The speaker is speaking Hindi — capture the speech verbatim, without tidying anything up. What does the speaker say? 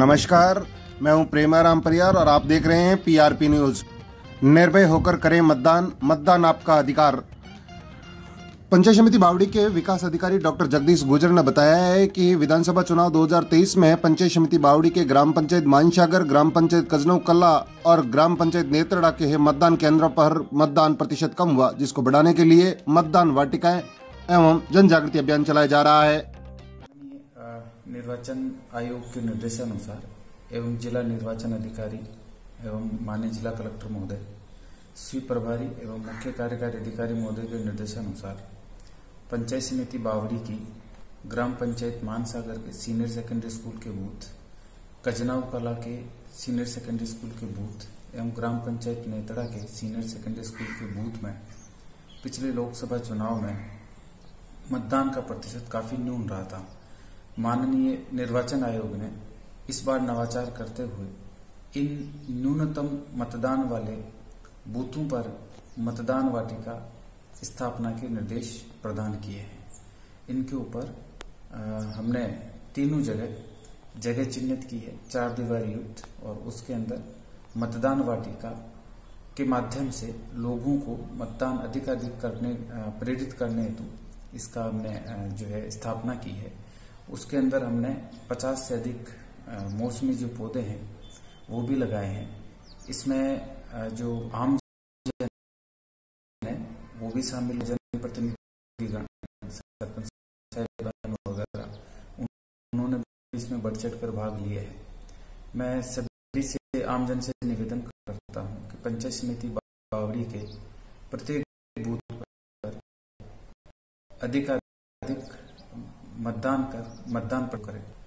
नमस्कार, मैं हूं प्रेमाराम परियार और आप देख रहे हैं पीआरपी न्यूज। निर्भय होकर करें मतदान, मतदान आपका अधिकार। पंचायत समिति बावड़ी के विकास अधिकारी डॉक्टर जगदीश गुर्जर ने बताया है कि विधानसभा चुनाव दो हज़ार तेईस में पंचायत समिति बावड़ी के ग्राम पंचायत मानसागर, ग्राम पंचायत कजनऊ कल्ला और ग्राम पंचायत नेत्रड़ा के मतदान केंद्रों पर मतदान प्रतिशत कम हुआ, जिसको बढ़ाने के लिए मतदान वाटिकाएं एवं जन जागृति अभियान चलाया जा रहा है। निर्वाचन आयोग के निर्देशानुसार एवं जिला निर्वाचन अधिकारी एवं माननीय जिला कलेक्टर महोदय, स्वीप प्रभारी एवं मुख्य कार्यकारी अधिकारी महोदय के निर्देशानुसार पंचायत समिति बावड़ी की ग्राम पंचायत मानसागर के सीनियर सेकेंडरी स्कूल के बूथ, कजनऊ कला के सीनियर सेकेंडरी स्कूल के बूथ एवं ग्राम पंचायत नेतड़ा के सीनियर सेकेंडरी स्कूल के बूथ में पिछले लोकसभा चुनाव में मतदान का प्रतिशत काफी न्यून रहा था। माननीय निर्वाचन आयोग ने इस बार नवाचार करते हुए इन न्यूनतम मतदान वाले बूथों पर मतदान वाटिका स्थापना के निर्देश प्रदान किए हैं। इनके ऊपर हमने तीनों जगह जगह चिन्हित की है, चार दीवारी युक्त, और उसके अंदर मतदान वाटिका के माध्यम से लोगों को मतदान अधिकाधिक करने प्रेरित करने हेतु इसका हमने जो है स्थापना की है। उसके अंदर हमने पचास से अधिक मौसमी जो पौधे हैं वो भी लगाए हैं। इसमें जो आम जन है वो भी शामिल, जनप्रतिनिधिगण, सरपंच साहिबान वगैरह, उन्होंने भी इसमें बढ़ चढ़ कर भाग लिया है। मैं सभी से, आमजन से निवेदन करता हूं कि पंचायत समिति बावड़ी के प्रत्येक बूथ पर अधिकाधिक मतदान कर मतदान पर करें।